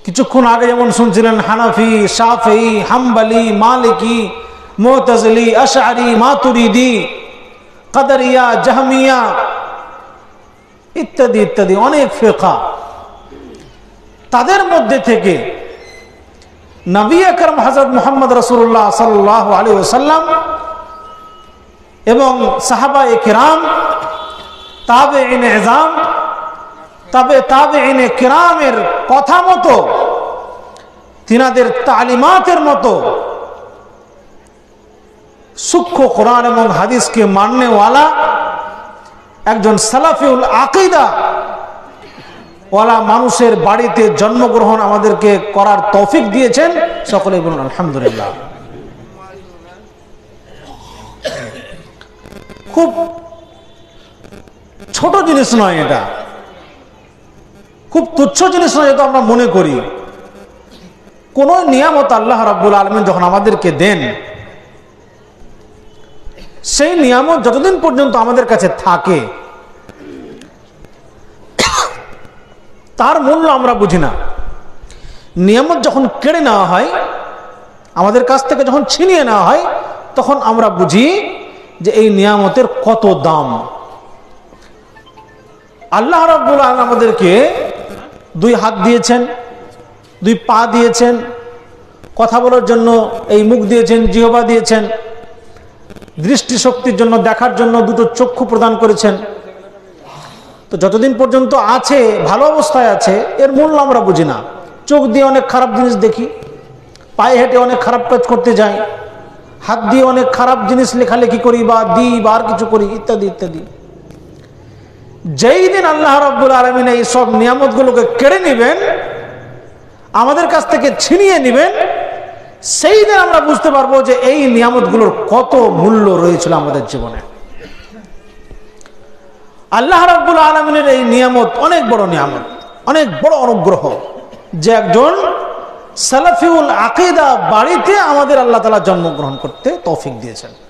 কিছুক্ষণ আগে যেমন শুনছিলেন হানাফি, শাফি, হাম্বলি, মালিকি, মুতাজিলি, আশআরি, মাতুরিদি, কাদারিয়া, জাহমিয়া ইত্যাদি ইত্যাদি অনেক ফিকহ। তাদের মধ্যে থেকে নবী আকরাম হযরত মুহাম্মদ রাসূলুল্লাহ সাল্লাল্লাহু আলাইহি ওয়াসাল্লাম এবং সাহাবায়ে কিরাম, তাবেঈনে ইযাম, তাবেঈনে কিরামের কথা মতো, তিনাদের তালিমাতের মতো সূক্ষ্ম কোরআন এবং হাদিসকে মাননেওয়ালা একজন সালাফিউল আকীদা ওয়ালা মানুষের বাড়িতে জন্মগ্রহণ আমাদেরকে করার তৌফিক দিয়েছেন। সকলে বলুন আলহামদুলিল্লাহ। খুব ছোট জিনিস নয়, এটা খুব তুচ্ছ জিনিস নয় যেটা আমরা মনে করি। কোন নিয়ামত আল্লাহ রাব্বুল আলামিন যখন আমাদেরকে দেন, সেই নিয়ামত যতদিন পর্যন্ত আমাদের কাছে থাকে তার মূল্য আমরা বুঝি না। নিয়ামত যখন কেড়ে নেওয়া হয়, আমাদের কাছ থেকে যখন ছিনিয়ে নেওয়া হয়, তখন আমরা বুঝি যে এই নিয়ামতের কত দাম। আল্লাহ রাব্বুল আলামিন আমাদেরকে দুই হাত দিয়েছেন, দুই পা দিয়েছেন, কথা বলার জন্য এই মুখ দিয়েছেন, জিহ্বা দিয়েছেন, দৃষ্টিশক্তির জন্য দেখার জন্য দুটো চক্ষু প্রদান করেছেন। তো যতদিন পর্যন্ত আছে, ভালো অবস্থায় আছে, এর মূল্য আমরা বুঝি না। চোখ দিয়ে অনেক খারাপ জিনিস দেখি, পায়ে হেঁটে অনেক খারাপ কাজ করতে যাই, হাত দিয়ে অনেক খারাপ জিনিস লেখালেখি করি বা দিই বা আর কিছু করি ইত্যাদি ইত্যাদি। যেই দিন আল্লাহ রাব্বুল আলামিন এই সব নিয়ামতগুলোকে কেড়ে নেবেন, আমাদের কাছ থেকে ছিনিয়ে নেবেন, সেই দিন আমরা বুঝতে পারবো যে এই নিয়ামতগুলোর কত মূল্য রয়েছিল আমাদের জীবনে। আল্লাহ রাব্বুল আলামিনের এই নিয়ামত অনেক বড় নিয়ামত, অনেক বড় অনুগ্রহ, যে একজন সালাফিউল আকীদা বাড়িতে আমাদের আল্লাহ তাআলা জন্মগ্রহণ করতে তৌফিক দিয়েছেন।